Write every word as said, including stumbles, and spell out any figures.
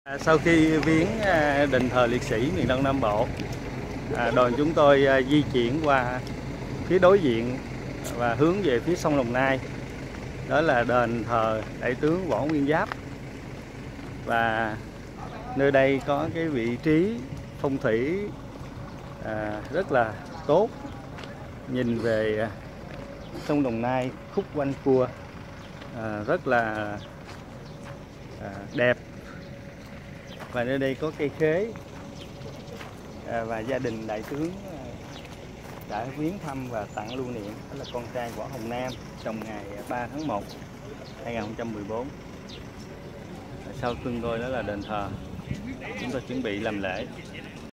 À, sau khi viếng à, đền thờ liệt sĩ miền Đông Nam Bộ, à, đoàn chúng tôi à, di chuyển qua phía đối diện và hướng về phía sông Đồng Nai. Đó là đền thờ Đại tướng Võ Nguyên Giáp, và nơi đây có cái vị trí phong thủy à, rất là tốt, nhìn về à, sông Đồng Nai khúc quanh cua à, rất là à, đẹp. Và nơi đây có cây khế à, và gia đình đại tướng đã viếng thăm và tặng lưu niệm. Đó là con trai Võ Hồng Nam trong ngày ba tháng một năm hai nghìn không trăm mười bốn. Sau lưng tôi đó là đền thờ, chúng tôi chuẩn bị làm lễ.